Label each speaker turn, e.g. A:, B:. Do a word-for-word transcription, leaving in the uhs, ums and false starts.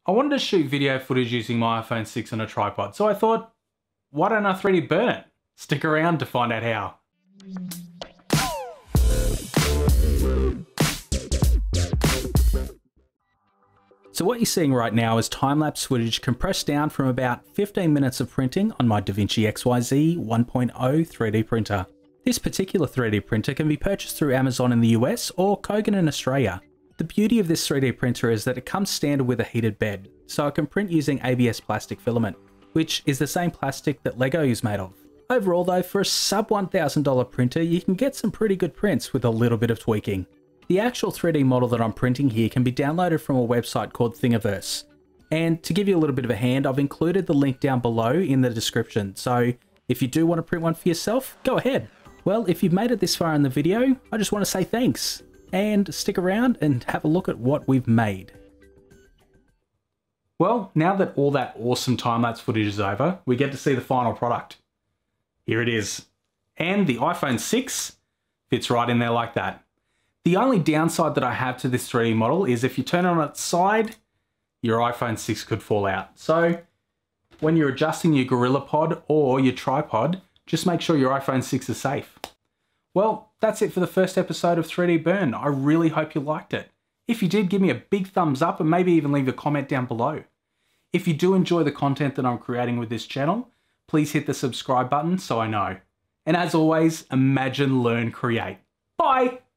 A: I wanted to shoot video footage using my iPhone six on a tripod, so I thought, why don't I three D burn it? Stick around to find out how. So what you're seeing right now is time-lapse footage compressed down from about fifteen minutes of printing on my DaVinci X Y Z one point oh three D printer. This particular three D printer can be purchased through Amazon in the U S or Kogan in Australia. The beauty of this three D printer is that it comes standard with a heated bed, so it can print using A B S plastic filament, which is the same plastic that Lego is made of. Overall though, for a sub one thousand dollar printer, you can get some pretty good prints with a little bit of tweaking. The actual three D model that I'm printing here can be downloaded from a website called Thingiverse. And to give you a little bit of a hand, I've included the link down below in the description, so if you do want to print one for yourself, go ahead. Well, if you've made it this far in the video, I just want to say thanks, and stick around and have a look at what we've made. Well, now that all that awesome time-lapse footage is over, we get to see the final product. Here it is. And the iPhone six fits right in there like that. The only downside that I have to this three D model is if you turn it on its side, your iPhone six could fall out. So when you're adjusting your GorillaPod or your tripod, just make sure your iPhone six is safe. Well, that's it for the first episode of three D Burn. I really hope you liked it. If you did, give me a big thumbs up and maybe even leave a comment down below. If you do enjoy the content that I'm creating with this channel, please hit the subscribe button so I know. And as always, imagine, learn, create. Bye!